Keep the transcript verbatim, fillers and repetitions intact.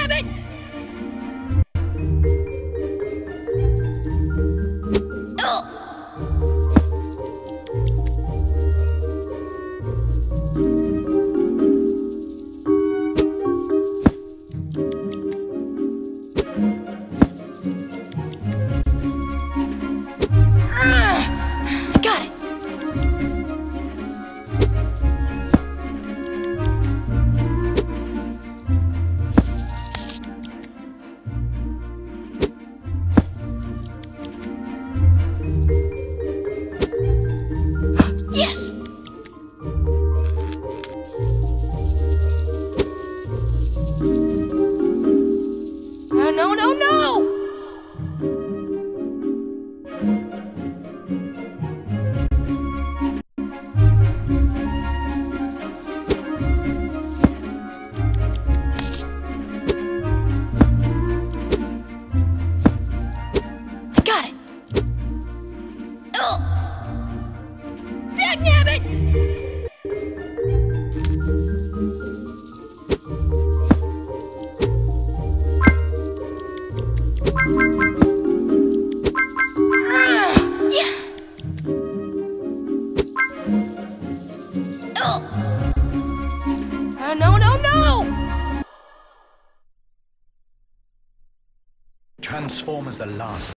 Dagnabbit! Ugh! Yes! Uh, no, no, no! I got it! Ugh! Dagnabbit! Yes! Ugh! Uh, no, no, no! Transform as the last